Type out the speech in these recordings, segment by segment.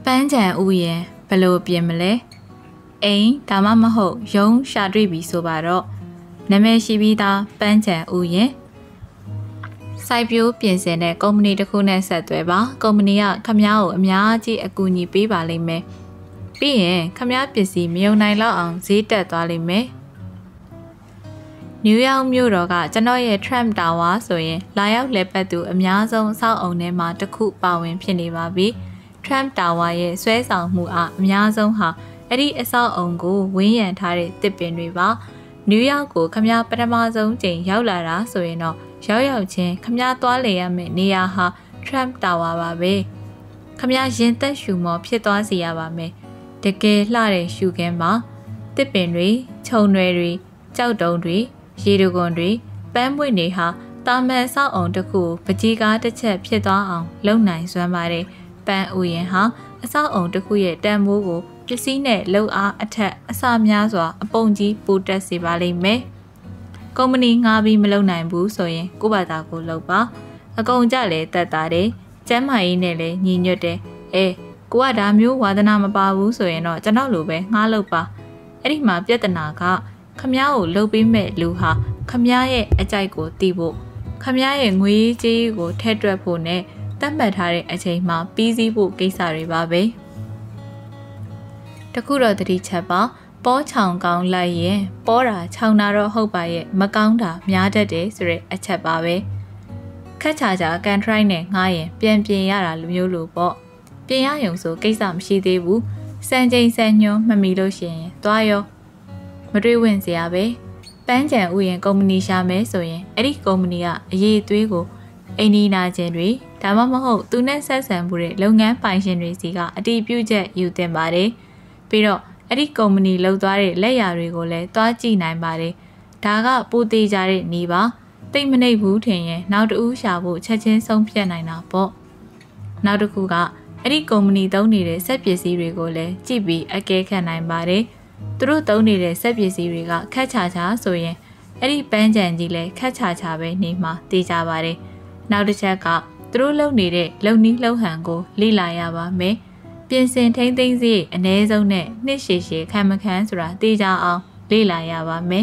ပန်းချံဥယျာဉ်ဘယ်လိုပြင်မလဲအိမ်ဒါမှမဟုတ်ရုံးရှာတွေ့ပြီဆိုပါတော့နာမည်ရှိပြီးသားပန်းချံဥယျာဉ်စိုက်ပျိုးပြင်ဆင်တဲ့ကုမ္ပဏီတစ်ခုနဲ့ဆက်သွယ်ပါကုမ္ပဏီကခမားကိုအများကြီးအကူအညီပေးပါလိမ့်မယ်ပြီးရင်ခမားပစ္စည်းမယုံနိုင်လောက်အောင်ဈေးတက်သွားလိမ့်မယ်နယူးယောက်မြို့တော်ကကျွန်တော်ရဲ့ Trump Tower ဆိုရင်လာရောက်လည်ပတ်သူအများဆုံးအဆောက်အုံထဲမှာတစ်ခုပါဝင်ဖြစ်နေပါပြီTrump Tower ရဲ့ဆွဲဆောင်မှုအားအများဆုံးဟာအဲ့ဒီအဆောက်အုံကိုဝန်းရံထားတဲ့တစ်ပင်တွေပါနယူးယောက်ကိုခမည်းပထမဆုံးချိန်ရောက်လာတာဆိုရင်တော့ရောက်ချင်းခမည်းသွားလေရမယ့်နေရာဟာ Trump Tower ပါပဲခမည်းရင်သက်ရှူမောဖြစ်သွားစေရပါမယ်တကယ်လှတဲ့ရှူခင်းမှာတစ်ပင်တွေခြုံတွေကြောက်တုံးတွေရေတကွန်တွေပန်းပွင့်တွေဟာတာမန်ဆောက်အုံတစ်ခုပကြီးကားတစ်ချက်ဖြစ်သွားအောင်လုပ်နိုင်စွမ်းပါတယ်ပန်းဥယျာဉ်ဟာအဆောက်အုံတစ်ခုရဲ့တန်ဖိုးကိုပစ္စည်းနဲ့လှုပ်အားအထက်အစများစွာအပုံကြီးပိုတက်စေပါလိမ့်မယ်။ကုမ္ပဏီငှားပြီးမလုပ်နိုင်ဘူးဆိုရင်ကိုယ့်ဘာသာကိုလုပ်ပါ။အကုန်ကြလဲတက်တာတယ်။ကျမ်းမာရေးနဲ့လည်းညီညွတ်တယ်။ကိုကဒါမျိုးဝါသနာမပါဘူးဆိုရင်တော့ကျွန်တော်လိုပဲငှားလုပ်ပါ။အဲ့ဒီမှာပြဿနာကခမားကိုလှုပ်ပေးမဲ့လူဟာခမားရဲ့အကြိုက်ကိုတီးဖို့ခမားရဲ့ငွေကြေးကိုထည့်တွက်ဖို့နဲ့သတ်မှတ်ထားတဲ့အချိန်မှာပြီးစီးဖို့ကိစ္စတွေပါပဲတခုတော့တတိချက်ပါပေါ်ချောင်ကောင်းလိုက်ရင်ပေါ်တာချောင်တာတော့ဟုတ်ပါရဲ့မကောင်းတာများတတ်တယ်ဆိုတဲ့အချက်ပါပဲခက်ချာချာကန်ထရိုက်နဲ့ငှားရင်ပြန်ပြင်ရတာလူမျိုးလိုပေါ့ပြင်ရရုံဆိုကိစ္စမရှိသေးဘူးစံချိန်စံညွှန်းမမီလို့ရှိရင်သွားရောမတွေ့ဝင်စရာပဲပန်းချံဥယျာဉ်ကုမ္ပဏီရှာမယ်ဆိုရင်အဲ့ဒီကုမ္ပဏီကအရေးသွေးကိုအိန္ဒိနာချင်းတွေဒါမှမဟုတ်သူနဲ့ဆက်ဆံမှုတဲ့လုပ်ငန်းပိုင်ရှင်တွေစီကအတည်ပြုချက်ယူတင်ပါတယ်ပြီးတော့အဲ့ဒီကုမ္ပဏီလှုပ်သွားတဲ့လက်ရာတွေကိုလည်းတွားကြည့်နိုင်ပါတယ်ဒါကပိုသေးကြတဲ့နေပါတိတ်မနှိပ်ဘူးထင်ရင်နောက်တူရှာဖို့ချက်ချင်းဆုံးဖြတ်နိုင်တာပေါ့နောက်တစ်ခုကအဲ့ဒီကုမ္ပဏီသုံးနေတဲ့စက်ပစ္စည်းတွေကိုလည်းကြည့်ပြီးအကဲခတ်နိုင်ပါတယ်သူတို့သုံးနေတဲ့စက်ပစ္စည်းတွေကခက်ချာချာဆိုရင်အဲ့ဒီပန်းချံကြီးလည်းခက်ချာချာပဲနေမှာသိကြပါတယ်နောက်တစ်ချက်ကသူတို့လုပ်နေတဲ့လုပ်နီးလှုပ်ဟန်ကိုလေ့လာရပါမယ်ပြင်ဆင်ထိမ့်သိမ်းစီအ ਨੇ ဆုံးနဲ့နှစ်ရှည်ရှည်ခံမခံဆိုတာသိကြအောင်လေ့လာရပါမယ်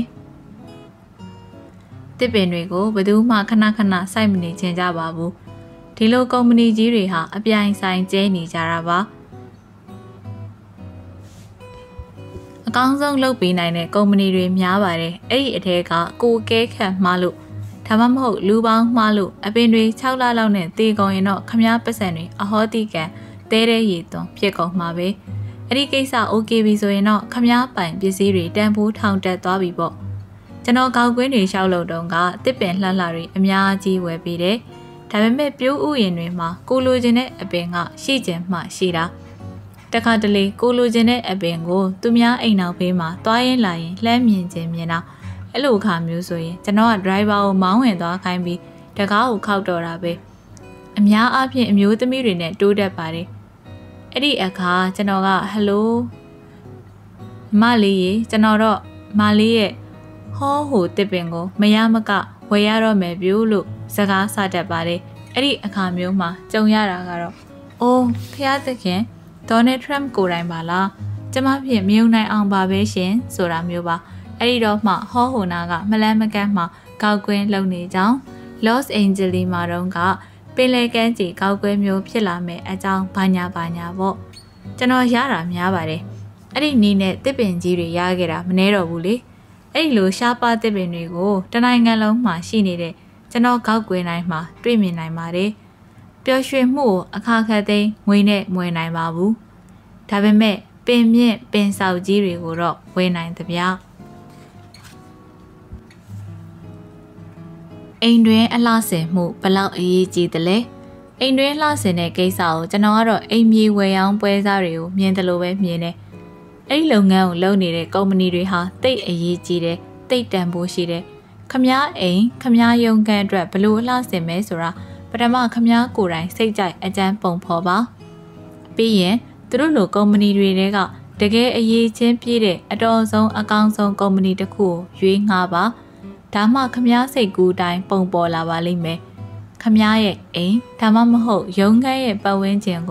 တစ်ပင်တွေကိုဘယ်သူမှခဏခဏစိုက်မနေချင်ကြပါဘူးဒီလိုကုမ္ပဏီကြီးတွေဟာအပြိုင်ဆိုင်ကျဲနေကြတာပါအကောင်းဆုံးလုပ်ပေးနိုင်တဲ့ကုမ္ပဏီတွေများပါတယ်အဲ့ဒီအထက်ကကိုကဲခတ်မှားလို့ဒါမှမဟုတ်လူပေါင်းမှားလို့အပင်တွေ6လလောက်နဲ့တေကုန်ရင်တော့ခမားပတ်စံတွေအဟောတိကန်တဲတဲ့ရည်သွန်ဖြစ်ကုန်မှာပဲအဲ့ဒီကိစ္စ okay ပြီဆိုရင်တော့ခမားပိုင်ပစ္စည်းတွေတန်ဖိုးထောင်တက်သွားပြီပေါ့ကျွန်တော်ကောက်ကွင်းတွေရှောက်လို့တုန်းကတစ်ပင်လှလှတွေအများကြီးဝယ်ပြီးတယ်ဒါပေမဲ့ပြိုးဥယျာဉ်တွေမှာကိုလိုချင်တဲ့အပင်ကရှိကျင်မှရှိတာတခါတလေကိုလိုချင်တဲ့အပင်ကိုသူများအိမ်နောက်ဘေးမှာသွားရင်လာရင်လှမ်းမြင်ခြင်းမြင်တာအဲ့လိုအခါမျိုးဆိုရင်ကျွန်တော်က driver ကိုမောင်းဝင်သွားခိုင်းပြီးတကားကိုခောက်တော့တာပဲအများအားဖြင့်အမျိုးသမီးတွေနဲ့တိုးတက်ပါတယ်အဲ့ဒီအခါကျွန်တော်ကဟယ်လိုမလေးရေကျွန်တော်တော့မလေးရဲ့ဟောဟိုတစ်ပင်ကိုမရမကဝယ်ရတော့မယ်ပြူလို့စကားစတတ်ပါတယ်အဲ့ဒီအခါမျိုးမှာကြုံရတာကတော့အိုးဖျားသခင်ဒေါ်နယ်ထရမ့်ကိုယ်တိုင်ပါလားကျမဖြင့်မယုံနိုင်အောင်ပါပဲရှင်ဆိုတာမျိုးပါအဲ့ဒီတော့မှဟောဟိုနာကမလန်းမကန်းမှကောက်ကွင်းလုံနေကြောင်း Los Angeles မှာတော့ကပင်လယ်ကမ်းခြေကောက်ကွင်းမျိုးဖြစ်လာမယ်အကြောင်းဘာညာပေါ့ကျွန်တော်ရတာများပါတယ်အဲ့ဒီနီးနဲ့တစ်ပင်ကြီးတွေရခဲ့တာမနှဲတော့ဘူးလေအဲ့ဒီလိုရှားပါတစ်ပင်တွေကိုတနိုင်ငံလုံးမှာရှိနေတဲ့ကျွန်တော်ကောက်ကွင်းတိုင်းမှာတွေ့မြင်နိုင်ပါတယ်ပျော်ရွှင်မှုကိုအခါခက်သိမ်းငွေနဲ့မွေနိုင်ပါဘူးဒါပေမဲ့ပင်မြင့်ပင်ဆောက်ကြီးတွေကိုတော့ဝယ်နိုင်သဗျာအိမ်တွင်အလှဆင်မှုဘလောက်အရေးကြီးသလဲအိမ်တွင်လှဆင်တဲ့ကိစ္စကိုကျွန်တော်ကတော့အိမ်မြေဝယ်ရောင်းပွဲစားတွေကိုမြင်တယ်လို့ပဲမြင်တယ်အဲ့ဒီလုပ်ငန်းကိုလုပ်နေတဲ့ကုမ္ပဏီတွေဟာတိတ်အရေးကြီးတယ်တိတ်တန်ဖိုးရှိတယ်ခမားအိမ်ခမားရုံခန်းအတွက်ဘလို့အလှဆင်မဲဆိုတာပထမခမားကိုယ်တိုင်စိတ်ကြိုက်အကြမ်းပုံဖော်ပါပြီးရင်သူတို့လိုကုမ္ပဏီတွေကတကယ်အရေးချင်းပြည့်တဲ့အတော်ဆုံးအကောင်းဆုံးကုမ္ပဏီတစ်ခုကိုရွေးငှားပါဒါမှခမားစိတ်ကူးတိုင်းပုံပေါ်လာပါလိမ့်မယ်ခမားရဲ့အိမ်ဒါမှမဟုတ်ရုံးခန်းရဲ့ပတ်ဝန်းကျင်ကို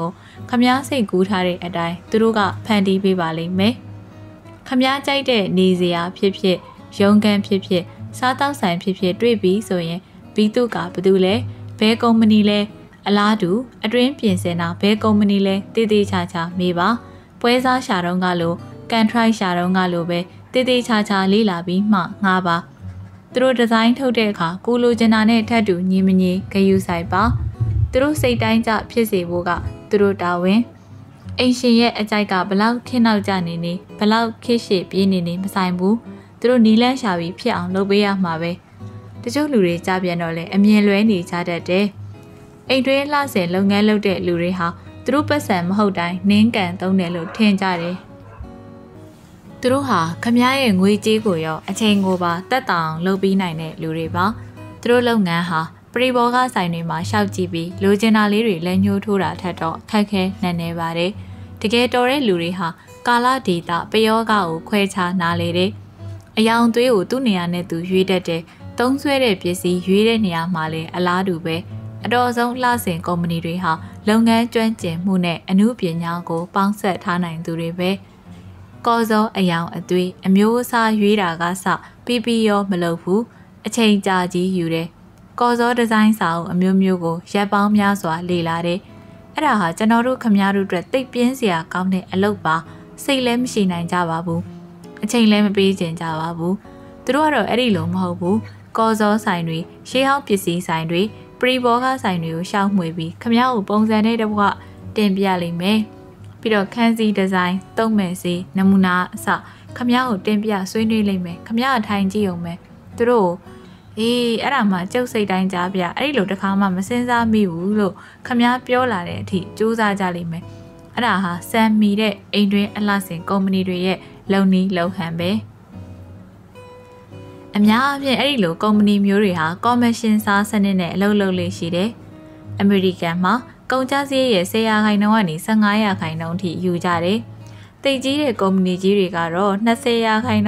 ခမားစိတ်ကူးထားတဲ့အတိုင်းသူတို့ကဖန်တီးပေးပါလိမ့်မယ်ခမားကြိုက်တဲ့နေစရာဖြစ်ဖြစ်ရုံးခန်းဖြစ်ဖြစ်စားတောက်ဆိုင်ဖြစ်ဖြစ်တွေ့ပြီးဆိုရင်ဘီတုကဘာတူလဲဘဲကုမ္ပဏီလဲအလားတူအတွင်းပြင်ဆင်တာဘဲကုမ္ပဏီလဲတည်တည်ချာချာမေးပါပွဲစားရှာတော့ကလို့ကန်ထရိုက်ရှာတော့ကလို့ပဲတည်တည်ချာချာလေးလာပြီးမှငှားပါသူတို့ဒီဇိုင်းထုတ်တဲ့အခါကိုလိုချင်တာနဲ့ထပ်တူညီမညီဂယူဆိုင်ပါသူတို့စိတ်တိုင်းကြဖြစ်စေဖို့ကသူတို့တာဝန်အိမ်ရှင်ရဲ့အကြိုက်ကဘလောက်ခင်းနောက်ကြနေနေဘလောက်ခိရှိပြေးနေနေမဆိုင်ဘူးသူတို့နီးလန်းရှာပြီးဖြစ်အောင်လုပ်ပေးရမှာပဲတချို့လူတွေကြားပြန်တော့လေအမြင်လွဲနေကြတတ်တယ်အိမ်တွင်းလှဆင်လုပ်ငန်းလုပ်တဲ့လူတွေဟာသူတို့ပတ်စံမဟုတ်တိုင်းနင်းကန်သုံးတယ်လို့ထင်ကြတယ်သူတို့ဟာခမားရဲ့ငွေကြေးကိုရောအချိန်ကိုပါတက်တောင်လုပ်ပြီးနိုင်တဲ့လူတွေပါသူတို့လုပ်ငန်းဟာပရိဘောဂဆိုင်တွေမှာရှောက်ကြည့်ပြီးလိုချင်တာလေးတွေလက်ညှိုးထိုးတာထက်တော့ခက်ခဲနိုင်နေပါတယ်တကယ်တော်တဲ့လူတွေဟာကာလဒေတာပယောဂကိုခွဲခြားနားလေတယ်အယောင်သွေးကိုသူ့နေရာနဲ့သူရွေးတတ်တယ်သုံးဆွဲတဲ့ပစ္စည်းရွေးတဲ့နေရာမှာလည်းအလားတူပဲအတော်ဆုံးလှဆင်ကုမ္ပဏီတွေဟာလုပ်ငန်းကျွမ်းကျင်မှုနဲ့အမှုပညာကိုပေါင်းစပ်ထားနိုင်သူတွေပဲကော်စောအယောင်အသွေးအမျိုးအစားရွေးတာကစပြီးရောမလုပ်ဘူးအချိန်ကြာကြီးယူတယ်ကော်စောဒီဇိုင်းစာအုပ်အမျိုးမျိုးကိုရပ်ပေါင်းများစွာလေ့လာတယ်အဲ့ဒါဟာကျွန်တော်တို့ခမားတို့အတွက်သိပ်ပြင်းစရာကောင်းတဲ့အလုပ်ပါစိတ်လည်းမရှိနိုင်ကြပါဘူးအချိန်လည်းမပေးချင်ကြပါဘူးသူတို့ကတော့အဲ့ဒီလိုမဟုတ်ဘူးကော်စောဆိုင်တွေရှေးဟောင်းပစ္စည်းဆိုင်တွေပရိဘောဂဆိုင်တွေကိုရှောက်မှွေပြီးခမားကိုပုံစံနဲ့တကွတင်ပြလိမ့်မယ်ပြီးတော့ခန်းစီဒီဇိုင်းသုံးမဲ့စီနမူနာအစခမားကိုတင်ပြဆွေးနွေးလိမ့်မယ်ခမားအထိုင်ကြည့်အောင်မယ်သူတို့အေးအဲ့ဒါမှကျုပ်စိတ်တိုင်းကြားပြအဲ့ဒီလိုတစ်ခါမှမစင်စားမိဘူးလို့ခမားပြောလာတဲ့အထိစူးစမ်းကြလိမ့်မယ်အဲ့ဒါဟာစံမီတဲ့အိမ်တွင်းအလှဆင်ကုမ္ပဏီတွေရဲ့လုံနီးလုံဟန်ပဲအများအပြားအဲ့ဒီလိုကုမ္ပဏီမျိုးတွေဟာကော်မရှင်စားစနစ်နဲ့အလုပ်လုပ်လေးရှိတယ်အမေရိကန်မှာကုန်ကျစရိတ်ရဲ့10%ကနေ15%ထိယူကြတယ်တိတ်ကြီးတဲ့ကုမ္ပဏီကြီးတွေကတော့20%ကနေ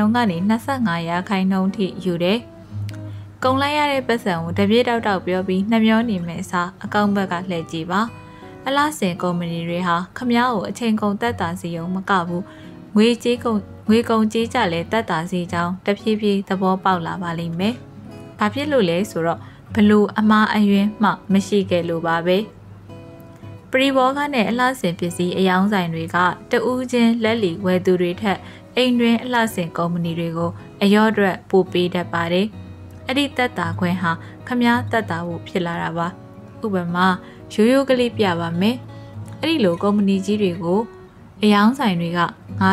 25%ထိယူတယ်ကုန်လိုက်ရတဲ့ပတ်စံကိုတပြေးတောက်တောက်ပြောပြီးနှမျောနေမယ်အစားအကောင့်ဘက်ကလှည့်ကြည့်ပါအလားစင်ကုမ္ပဏီတွေဟာခမားကိုအချိန်ကုန်တက်တာစီုံမကဘူးငွေကုန်ကြေးကြလဲတက်တာစီကြောင်းတဖြည်းဖြည်းသဘောပေါက်လာပါလိမ့်မယ်။ဘာဖြစ်လို့လဲဆိုတော့ဘလို့အမားအယွင်းမှမရှိခဲ့လို့ပါပဲ။ပရိဘောဂနဲ့အလှဆင်ပစ္စည်းအယောင်းဆိုင်တွေကတဦးချင်းလက်လီဝယ်သူတွေထက်အိမ်တွင်အလှဆင်ကုမ္ပဏီတွေကိုအရော့အတွက်ပို့ပေးတတ်ပါတယ်။အဲ့ဒီတက်တာခွင့်ဟာခမားတက်တာဖို့ဖြစ်လာတာပါ။ဥပမာရိုးရိုးကလေးပြပါမယ်။အဲ့ဒီလိုကုမ္ပဏီကြီးတွေကိုအယောင်းဆိုင်တွေက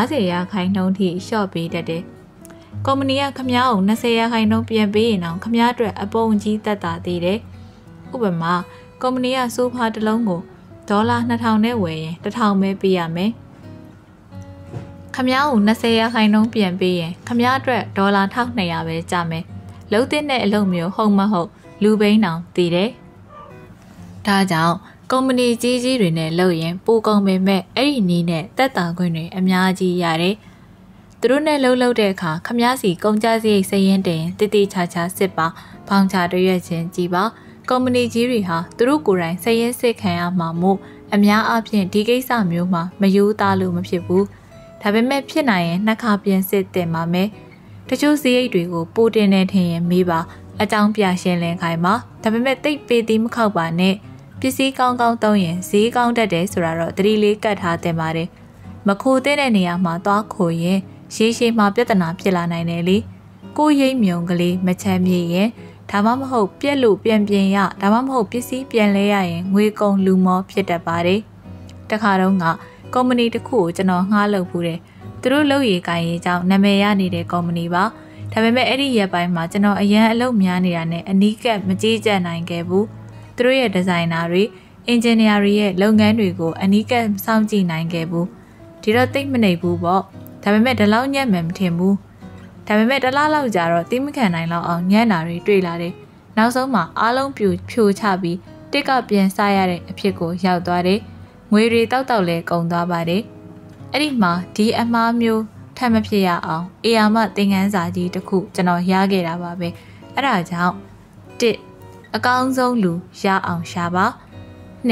50%ထိရှော့ပေးတတ်တယ်။ကုမ္ပဏီကခမားကို20%ပြန်ပေးရင်တော့ခမားအတွက်အပုံကြီးတက်တာသေးတယ်။ဥပမာကုမ္ပဏီကဆိုဖာတစ်လုံးကိုဒေါ်လာ2000နဲ့ဝယ်ရင်1000ပဲပေးရမယ်။ခမားကို20%ပြန်ပေးရင်ခမားအတွက်ဒေါ်လာ1200ပဲကျမယ်။လုံးတဲ့အလုပ်မျိုးဟုတ်မဟုတ်လူဘိန်းတောင်တည်တယ်။ဒါကြောင့်ကုမ္ပဏီကြီးကြီးတွေနဲ့လုပ်ရင်ပိုကုန်ပေမဲ့အဲ့ဒီနည်းနဲ့တက်တာခွင့်တွေအများကြီးရတယ်။သူတို့နဲ့လှုပ်တဲ့အခါခမားစီကုန်ကြစရိတ်စရင်တင်တိတိချာချာစစ်ပါဖောင်ချတရွက်ချင်းကြည်ပါကုမ္ပဏီကြီးတွေဟာသူတို့ကိုယ်တိုင်စရင်စစ်ခံရမှာမို့အများအားဖြင့်ဒီကိစ္စမျိုးမှာမယူသားလို့မဖြစ်ဘူး။ဒါပေမဲ့ဖြစ်နိုင်ရင်နှစ်ခါပြန်စစ်တင်ပါမယ်။တချို့စရိတ်တွေကိုပိုတင်နေထင်ရင်မေးပါအကြောင်းပြရှင်းလင်းခိုင်းပါဒါပေမဲ့တိတ်ပေးသည်မခောက်ပါနဲ့ပစ္စည်းကောင်းသုံးရင်ဈေးကောင်းတတ်တယ်ဆိုတာတော့သတိလေးကတ်ထားတင်ပါတယ်မခိုတဲ့နေရာမှာသွားခိုရင်ရှေးမှာပြဿနာဖြစ်လာနိုင်တယ်လေကိုရိပ်မြုံကလေးမချမ်းမြေရင်ဒါမှမဟုတ်ပြက်လို့ပြန်ရဒါမှမဟုတ်ပစ္စည်းပြန်လဲရရင်ငွေကုန်လူမောဖြစ်တတ်ပါတယ်တခါတော့ကကုမ္ပဏီတစ်ခုကိုကျွန်တော်ငှားလုပ်ဘူးတယ်သူတို့လုပ်ရည်ကိုင်ရေးကြောင့်နာမည်ရနေတဲ့ကုမ္ပဏီပါဒါပေမဲ့အဲ့ဒီရက်ပိုင်းမှာကျွန်တော်အရန်အလုပ်များနေတာနဲ့အနီးကပ်မကြေးကျပ်နိုင်ခဲ့ဘူးသူတို့ရဲ့ဒီဇိုင်နာတွေအင်ဂျင်နီယာတွေရဲ့လုပ်ငန်းတွေကိုအနီးကပ်စောင့်ကြည့်နိုင်ခဲ့ဘူးဒီတော့သိမနေဘူးပေါ့ဒါပေမဲ့ဒီလောက်ညံ့မှမထင်ဘူးဒါပေမဲ့တစ်လားလောက်ကြာတော့တိမခံနိုင်လောက်အောင်ညံ့တာတွေတွေ့လာတယ်နောက်ဆုံးမှာအားလုံးဖြိုချပြီးတစ်ကပြန်စားရတဲ့အဖြစ်ကိုရောက်သွားတယ်ငွေတွေတောက်လဲကုန်သွားပါတယ်အဲ့ဒီမှာဒီအမားမျိုးထပ်မဖြစ်ရအောင်အေယာမသင်ခန်းစာကြီးတစ်ခုကျွန်တော်ရခဲ့တာပါပဲအဲ့ဒါကြောင့်1အကောင်းဆုံးလူရအောင်ရှာပါ2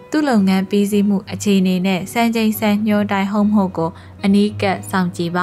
သူ့လုပ်ငန်းပြီးစီးမှုအခြေအနေနဲ့စံချိန်စံညွှန်းတိုင်းဟုတ်မဟုတ်ကိုအနီးကပ်စောင့်ကြည့်ပါ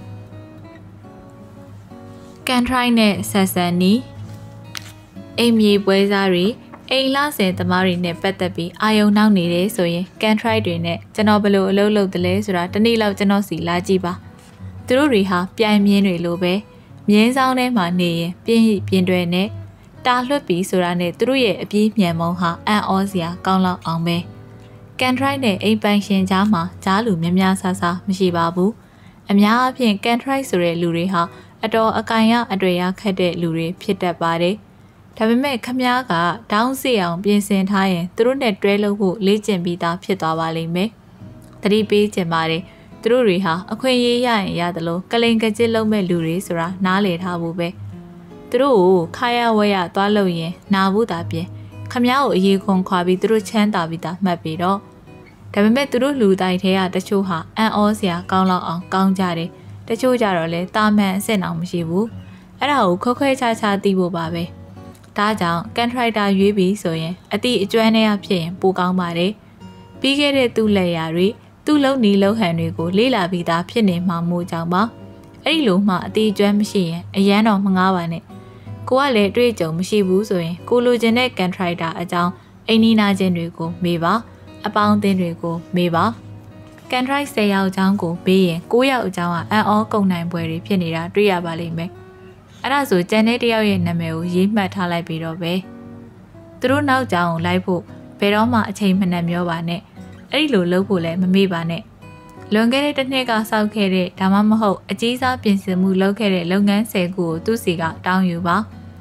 ကန်ထရိုက်နဲ့ဆက်ဆံနီးအိမ်မြေပွဲစားတွေအိမ်လာစင်သမားတွေနဲ့ပတ်သက်ပြီးအာယုံနောက်နေတယ်ဆိုရင်ကန်ထရိုက်တွေနဲ့ကျွန်တော်ဘယ်လိုအလုပ်လုပ်တယ်လဲဆိုတာတနေ့လောက်ကျွန်တော်စီလာကြည့်ပါသူတို့တွေဟာပြိုင်မြင်းတွေလိုပဲမြင်းဆောင်ထဲမှာနေရင်ပြင်းပြင်းတွေနဲ့တာလွတ်ပြီးဆိုတာနဲ့သူတို့ရဲ့အပြေးမြန်မုံဟာအံ့ဩစရာကောင်းလောက်အောင်ပဲကန်ထရိုက်နဲ့အိမ်ပိုင်ရှင်ကြားမှာကြားလူများများဆဆမရှိပါဘူးအများအားဖြင့်ကန်ထရိုက်ဆိုတဲ့လူတွေဟာအတော်အကင်ရအတွေ့ရခက်တဲ့လူတွေဖြစ်တတ်ပါတယ်ဒါပေမဲ့ခမားကဒေါင်းစီအောင်ပြင်ဆင်ထားရင်သူတို့နဲ့တွဲလုပ်ဖို့လေ့ကျင့်ပြီးသားဖြစ်သွားပါလိမ့်မယ်သတိပေးချင်ပါတယ်သူတို့တွေဟာအခွင့်အရေးရရင်ရတယ်လို့ကလိန်ကကြစ်လုံးမဲ့လူတွေဆိုတာနားလည်ထားဖို့ပဲသူတို့ကိုခါရဝဲရသွားလို့ရင်နာဘူးတာပြင်ခမားကိုအရေးခွန်ခွာပြီးသူတို့ချမ်းသာပြီးသားမှတ်ပြီးတော့ဒါပေမဲ့သူတို့လူတိုင်းထဲကတချို့ဟာအံ့ဩစရာကောင်းလောက်အောင်ကောင်းကြတယ်တချို့ကြတော့လဲတာမန်အစ်စ်အောင်မရှိဘူးအဲ့ဒါကိုခွဲခြားခြားသိဖို့ပါပဲဒါကြောင့်ကန်ထရိုက်တာရွေးပြီးဆိုရင်အတိအကျွမ်းနဲ့ဖြစ်ရင်ပိုကောင်းပါတယ်ပြီးခဲ့တဲ့သူ့လက်ရာတွေသူ့လုံနီလုံဟန်တွေကိုလေ့လာပြီးသားဖြစ်နေမှမို့ကြောင့်ပါအဲ့ဒီလိုမှအတိအကျွမ်းမရှိရင်အရန်တော့မငားပါနဲ့ကိုကလည်းအတွေ့အကြုံမရှိဘူးဆိုရင်ကိုလိုချင်တဲ့ကန်ထရိုက်တာအကြောင်းအိမ်နီးနားချင်းတွေကိုမေးပါအပေါင်းအသင်းတွေကိုမေးပါကန်ထရိုက်10ယောက်အကြောင်းကိုမေးရင်9ယောက်အကြောင်းကအံ့ဩကုန်နိုင်ပွဲတွေဖြစ်နေတာတွေ့ရပါလိမ့်မယ်အဲ့ဒါဆိုကျန်တဲ့တယောက်ရဲ့နာမည်ကိုရေးမှတ်ထားလိုက်ပြီးတော့ပဲသူတို့နောက်ကြောင်ကိုလိုက်ဖို့ဘယ်တော့မှအချိန်မနှံ့မျောပါနဲ့အဲ့ဒီလိုလုပ်ဖို့လည်းမမေ့ပါနဲ့လွန်ခဲ့တဲ့တစ်နှစ်ကစောက်ခဲ့တဲ့ဒါမှမဟုတ်အကြီးစားပြင်ဆင်မှုလုပ်ခဲ့တဲ့လုပ်ငန်း10ခုကိုသူ့စီကတောင်းယူပါ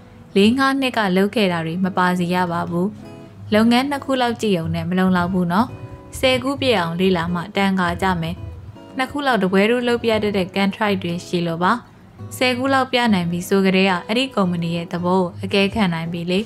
4-5နှစ်ကလုပ်ခဲ့တာတွေမပါစီရပါဘူးလုပ်ငန်း2ခုလောက်ကြည့်အောင်နဲ့မလုံလောက်ဘူးနော်10ခုပြည့်အောင်လေ့လာမှတန်ခါကြမယ်2ခုလောက်တပွဲတို့လုပ်ပြတတ်တဲ့ကန်ထရိုက်တွေရှိလို့ပါ10ခုလောက်ပြနိုင်ပြီဆိုကြတဲ့ကအဲ့ဒီကုမ္ပဏီရဲ့သဘောကိုအကဲခတ်နိုင်ပြီလေ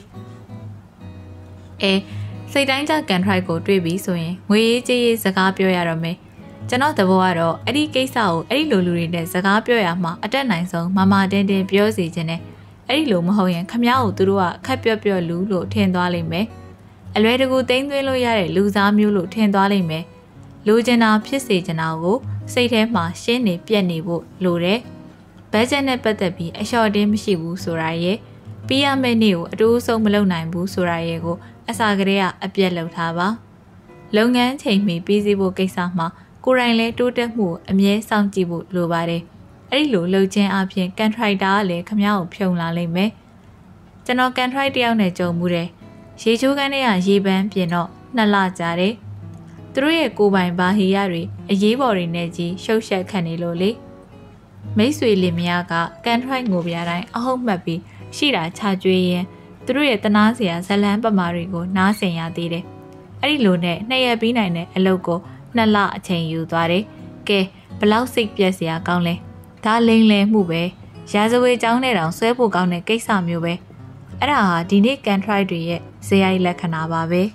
စိတ်တိုင်းကြကန်ထရိုက်ကိုတွေ့ပြီဆိုရင်ငွေရေးကြေးရေးစကားပြောရတော့မယ်ကျွန်တော်သဘောကတော့အဲ့ဒီကိစ္စကိုအဲ့ဒီလိုလူတွေနဲ့စကားပြောရမှာအတက်နိုင်ဆုံးမမတင်းတင်းပြောစီခြင်းနဲ့အဲ့ဒီလိုမဟုတ်ရင်ခမားကိုသူတို့ကခက်ပြော့ပြော့လူလို့ထင်သွားလိမ့်မယ်အလွယ်တကူသိမ်းသွင်းလို့ရတဲ့လူစားမျိုးလို့ထင်သွားလိမ့်မယ်လူကျင်တာဖြစ်စေချင်တာကိုစိတ်ထဲမှာရှင်းနေပြက်နေဖို့လိုတယ်ဘတ်ဂျက်နဲ့ပတ်သက်ပြီးအလျှော့တင်းမရှိဘူးဆိုတာရဲ့ပြီးရမယ့်နေ့ကိုအတူဆုံးမလုပ်နိုင်ဘူးဆိုတာရဲ့ကိုအစာကလေးကအပြက်လုပ်ထားပါလုပ်ငန်းချိန်မီပြီးစီးဖို့ကိစ္စမှာကိုယ်တိုင်လည်းတိုးတက်မှုအမြဲစောင့်ကြည့်ဖို့လိုပါတယ်အဲ့ဒီလိုလုပ်ခြင်းအပြင်ကန်ထရိုက်တာကလည်းခမားကိုဖြုံလာလိမ့်မယ်ကျွန်တော်ကန်ထရိုက်တယောက်နဲ့ကြုံမှုတယ်ရေချိုးကန်းထဲကရေပန်းပြင်တော့2လကြာတယ်သူတို့ရဲ့ကိုယ်ပိုင်ဘာဟီရတွေအရေးပေါ်တွေနဲ့ကြီးရှုပ်ရှက်ခံနေလို့လေမိတ်ဆွေလင်မယားကကန်ထရိုက်ငိုပြတိုင်းအဟုတ်မှတ်ပြီးရှိတာချကြွေးရင်သူတို့ရဲ့တနာစရာဇလန်းပမာတွေကိုနားဆင်ရသေးတယ်အဲ့ဒီလိုနဲ့2ရက်ပြီးနိုင်တဲ့အလုပ်ကို2လအချိန်ယူသွားတယ်ကဲဘလောက်စိတ်ပြက်စရာကောင်းလဲဒါလိမ်လည်မှုပဲရာဇဝေကျောင်းနဲ့တောင်ဆွဲဖို့ကောင်းတဲ့ကိစ္စမျိုးပဲအဲ့ဒါဟာဒီနေ့ကန်ထရိုက်တွေရဲ့ဇေယျလက္ခဏာပါပဲ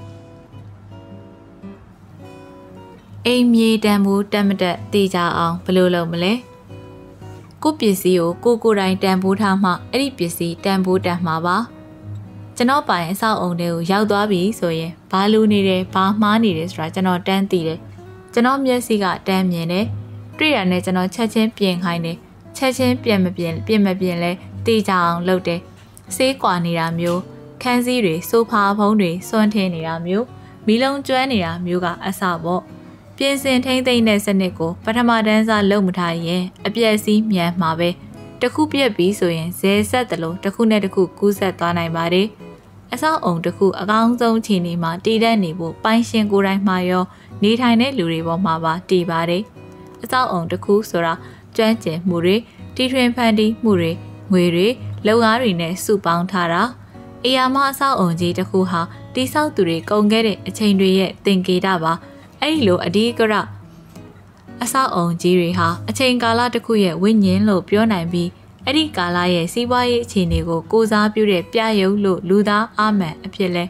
အိမ်မြေတန်ဖိုးတက်မတက်သိကြအောင်ဘယ်လိုလုပ်မလဲကိုပစ္စည်းကိုကိုယ်တိုင်တန်ဖိုးထားမှအဲ့ဒီပစ္စည်းတန်ဖိုးတက်မှာပါကျွန်တော်ပိုင်အဆောက်အုံတွေကိုရောက်သွားပြီဆိုရင်ဘာလူနေတယ်ဘာမှားနေတယ်ဆိုတာကျွန်တော်တန်းသိတယ်ကျွန်တော်မျက်စိကတန်းမြင်တယ်တွေ့ရတဲ့ကျွန်တော်ချက်ချင်းပြင်ခိုင်းတယ်ချက်ချင်းပြင်မပြင်လဲသိကြအောင်လုပ်တယ်ဆေးကွာနေတာမျိုးခန်းစည်းတွေဆိုဖာဖုံးတွေစွန့်ထင်းနေတာမျိုးမီးလုံးကျွမ်းနေတာမျိုးကအစပေါ့ပြင်ဆင်ထိမ့်သိမ့်တဲ့စနစ်ကိုပထမတန်းစားလုပ်မထားရင်အပြည့်စီးမြန်မှာပဲတခုပြက်ပြီးဆိုရင်ဇဲဆက်တလို့တခုနဲ့တခုကူးဆက်သွားနိုင်ပါတယ်အဆောက်အုံတခုအကောင်းဆုံးခြေနေမှာတည်တတ်နေဖို့ပိုင်ရှင်ကိုယ်တိုင်မှာရောနေထိုင်တဲ့လူတွေပေါ်မှာပါတည်ပါတယ်အဆောက်အုံတခုဆိုတာကျွမ်းကျင်မှုတွေတီထွင်ဖန်တီးမှုတွေငွေတွေလုံအားတွေနဲ့စုပေါင်းထားတာအရာမအဆောက်အုံကြီးတစ်ခုဟာတိဆောက်သူတွေကုန်ခဲ့တဲ့အချိန်တွေရဲ့သင်္ကေတပါအဲ့ဒီလိုအဒီကရအဆောက်အုံကြီးတွေဟာအချိန်ကာလတစ်ခုရဲ့ဝိညာဉ်လို့ပြောနိုင်ပြီးအဲ့ဒီကာလရဲ့စီးပွားရေးအခြေအနေကိုကိုစားပြုတဲ့ပြယုတ်လို့လူသားအာမန်အဖြစ်လဲ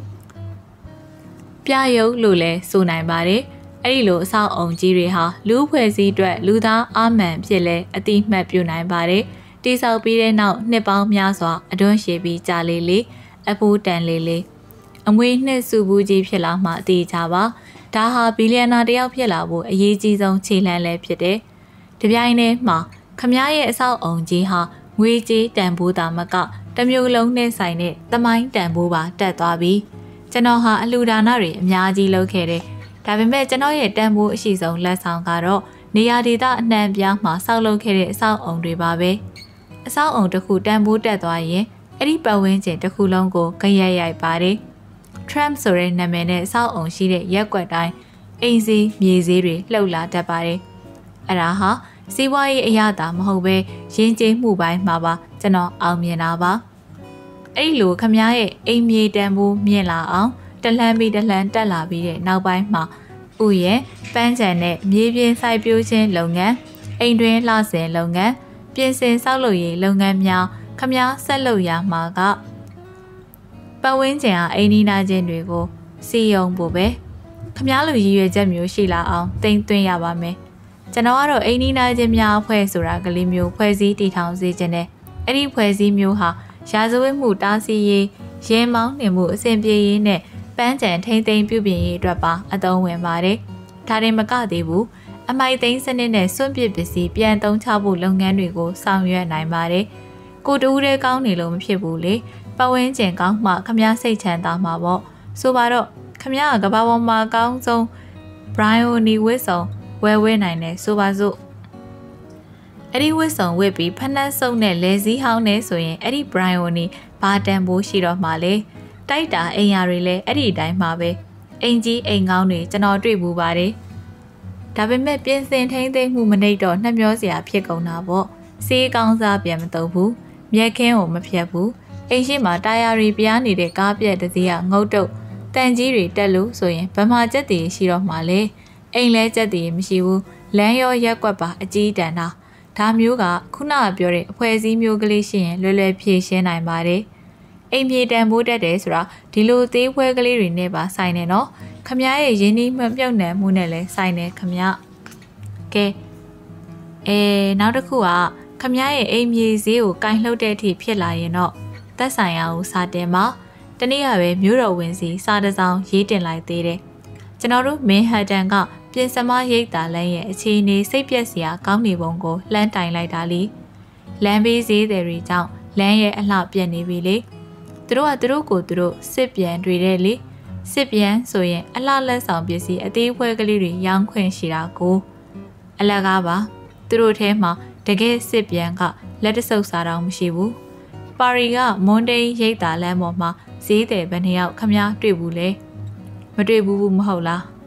ပြယုတ်လို့လဲဆိုနိုင်ပါတယ်အဲ့ဒီလိုအဆောက်အုံကြီးတွေဟာလူဖွဲ့စည်းအတွက်လူသားအာမန်ဖြစ်လဲအတိမှတ်ပြုနိုင်ပါတယ်တိဆောက်ပြီးတဲ့နောက်နှစ်ပေါင်းများစွာအတွန်းရှည်ပြီးကြာလေလေအဖိုးတန်လေလေအမွေနှစ်စုဘူးကြီးဖြစ်လာမှအသေးချပါဒါဟာဘီလီယံနာတယောက်ဖြစ်လာဖို့အရေးကြီးဆုံးခြေလှမ်းလည်းဖြစ်တယ်။တပြိုင်တည်းမှာခမရဲ့အဆောက်အုံကြီးဟာငွေကြေးတန်ဖိုးတာမကတမျိုးလုံးနဲ့ဆိုင်တဲ့သမိုင်းတန်ဖိုးပါတက်သွားပြီးကျွန်တော်ဟာအလှူဒါနတွေအများကြီးလုပ်ခဲ့တယ်။ဒါပေမဲ့ကျွန်တော်ရဲ့တန်ဖိုးအရှိဆုံးလက်ဆောင်ကတော့နေရာဒေသအနှံ့ပြားမှာဆောက်လုပ်ခဲ့တဲ့အဆောက်အုံတွေပါပဲ။အဆောက်အုံတစ်ခုတန်ဖိုးတက်သွားရင်အဲ့ဒီပတ်ဝန်းကျင်တစ်ခုလုံးကိုကြရက်ရိုက်ပါတယ်။ Trump ဆိုတဲ့နာမည်နဲ့အဆောက်အုံရှိတဲ့ရက်ကွက်တိုင်းအိမ်စီးမြေစည်းတွေလှုပ်လာတတ်ပါတယ်။အဲ့ဒါဟာစီးပွားရေးအရသာမဟုတ်ပဲရင်းကျေးမှုပိုင်းမှာပါကျွန်တော်အောင်မြင်တာပါ။အဲ့ဒီလိုခမရဲ့အိမ်မြေတန်ဖိုးမြင့်လာအောင်တလှမ်းပြီးတလှမ်းတက်လာပြီးတဲ့နောက်ပိုင်းမှာဥရဲ့ပန်းချံနဲ့မြေပြင်စိုက်ပျိုးခြင်းလုပ်ငန်းအိမ်တွင်းလှဆင်လုပ်ငန်းပြင်ဆင်ဆောက်လုပ်ရေးလုပ်ငန်းများခမဆက်လုပ်ရမှာကပတ်ဝန်းကျင်ဟာအိမ်နီးနားချင်းတွေကိုစီယုံဖို့ပဲခမလိုရည်ရွယ်ချက်မျိုးရှိလာအောင်တင်သွင်းရပါမယ်ကျွန်တော်ကတော့အိမ်နီးနားချင်းများအဖွဲ့ဆိုတာကလေးမျိုးဖွဲ့စည်းတည်ထောင်စေခြင်းနဲ့အဲ့ဒီဖွဲ့စည်းမျိုးဟာရာဇဝတ်မှုတားဆီးရေးရဲမောင်းနေမှုအစဉ်ပြေရေးနဲ့ပန်းချံထိမ့်သိမ်းပြုပြင်ရေးအတွက်ပါအသုံးဝင်ပါတယ်ဒါရင်မကသေးဘူးအမိုက်သိမ်းစနစ်နဲ့စွန့်ပစ်ပစ္စည်းပြန်သုံးချဖို့လုပ်ငန်းတွေကိုဆောင်ရွက်နိုင်ပါတယ်ကိုတူးတဲ့ကောင်းနေလို့မဖြစ်ဘူးလေပတ်ဝန်းကျင်ကောင်းမှခမစိတ်ချမ်းသာမှာပေါ့ဆိုပါတော့ခမကကဘာပေါ်မှာအကောင်းဆုံး Bryony ဝစ်ဆောင်ဝဲနိုင်တယ်ဆိုပါစို့အဲ့ဒီဝစ်ဆောင်ဝစ်ပြီးဖက်နှက်စုပ်နဲ့လဲစည်းဟောင်းနေဆိုရင်အဲ့ဒီ Bryony ဘာတန်ဖိုးရှိတော့မှလေတိုက်တာအိမ်ယာတွေလည်းအဲ့ဒီအတိုင်းမှာပဲအိမ်ကြီးအိမ်ကောင်းတွေကျွန်တော်တွေ့ဘူးပါတယ်ဒါပေမဲ့ပြင်ဆင်ထိန်းသိမ်းမှုမနှိပ်တော့နှမျောစရာဖြစ်ကုန်တာပေါ့စေးကောင်းစားပြန်မတုံဘူးမြက်ခင်းကိုမဖြတ်ဘူးအိမ်ရှိမှာတာယာတွေပြားနေတဲ့ကားပြက်တစ်စီးကငုတ်တုတ်တန်ကြီးတွေတက်လို့ဆိုရင်ဗမာကျက်တည်ရှိတော့မှလေအိမ်လဲကျက်တည်မရှိဘူးလမ်းရောရက်ကွက်ပါအကြီးတန်းတာဒါမျိုးကခုနကပြောတဲ့အဖွဲ့အစည်းမျိုးကလေးရှိရင်လွယ်လွယ်ဖြည့်ရှင်းနိုင်ပါတယ်အိမ်ပြေတန်ဖိုးတက်တယ်ဆိုတာဒီလိုသေးဖွဲကလေးတွေနဲ့ပါဆိုင်နေနော်ခမရဲ့ရင်းနှီးမှပြုတ်နှံမှုနဲ့လည်းဆိုင်နေခမကဲနောက်တစ်ခုကခမရဲ့အိမ်မြေဈေးကိုကင်လှုပ်တဲ့အထိဖြစ်လာရင်တော့သက်ဆိုင်ရာကိုစာတင်ပါတနေ့ကပဲမြို့တော်ဝင်စီစာတစ်စောင်ရေးတင်လိုက်သေးတယ်ကျွန်တော်တို့မင်းဟတ်တန်ကပြင်စမရိတ်တာလမ်းရဲ့အခြေအနေစိတ်ပြက်စရာကောင်းနေပုံကိုလှမ်းတိုင်လိုက်တာလीလမ်းဘေးဈေးတွေကြောင့်လမ်းရဲ့အလှပြက်နေပြီလေသူတို့ကသူတို့ကိုသူတို့စစ်ပြန်တွေတဲ့လေစစ်ပြန်ဆိုရင်အလှလက်ဆောင်ပစ္စည်းအသေးဖွဲကလေးတွေရောင်းခွင့်ရှိတာကိုအလကားပါသူတို့ထဲမှာတကယ်စစ်ပြန်ကလက်တဆုပ်စားတော့မရှိဘူးပါရီကမွန်တိန်ရိတ်တာလမ်းပေါ်မှာဈေးတယ်ဘယ်နှယောက်ခမတွေ့ဘူးလေမတွေ့ဘူးမဟုတ်လား